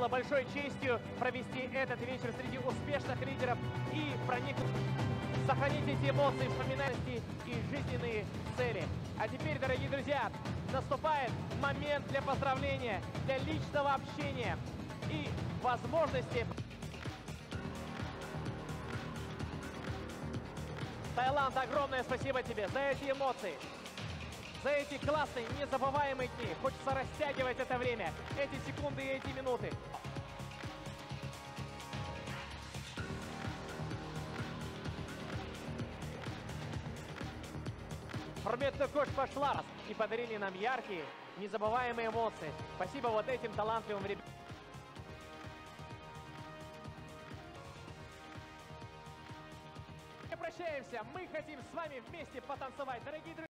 большой честью провести этот вечер среди успешных лидеров и сохранить эти эмоции, вспоминания и жизненные цели. А теперь, дорогие друзья, наступает момент для поздравления, для личного общения и возможности. Таиланд, огромное спасибо тебе за эти эмоции, за эти классные, незабываемые дни. Хочется растягивать это время, эти секунды и эти минуты. Құрметті көшбасшылар и подарили нам яркие, незабываемые эмоции. Спасибо вот этим талантливым ребятам. Мы прощаемся, мы хотим с вами вместе потанцевать, дорогие друзья.